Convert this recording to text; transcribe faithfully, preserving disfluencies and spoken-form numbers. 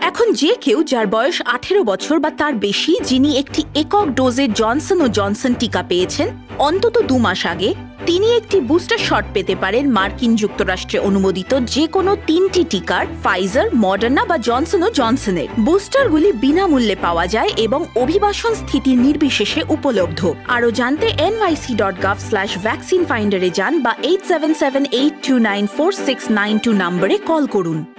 এখন যে কেউ যার বয়স আঠেরো বছর বা তার বেশি, যিনি একটি একক ডোজে জনসন ও জনসন টিকা পেয়েছেন অন্তত দু মাস আগে, তিনি একটি বুস্টার শট পেতে পারেন মার্কিন যুক্তরাষ্ট্রে অনুমোদিত যে কোনো তিনটি টিকার, ফাইজার, মডার্না বা জনসন ও জনসনের। বুস্টারগুলি বিনামূল্যে পাওয়া যায় এবং অভিবাসন স্থিতি নির্বিশেষে উপলব্ধ। আরও জানতে N Y C dot gov slash vaccine ফাইন্ডারে যান বা eight seven seven eight two nine four six nine two নম্বরে কল করুন।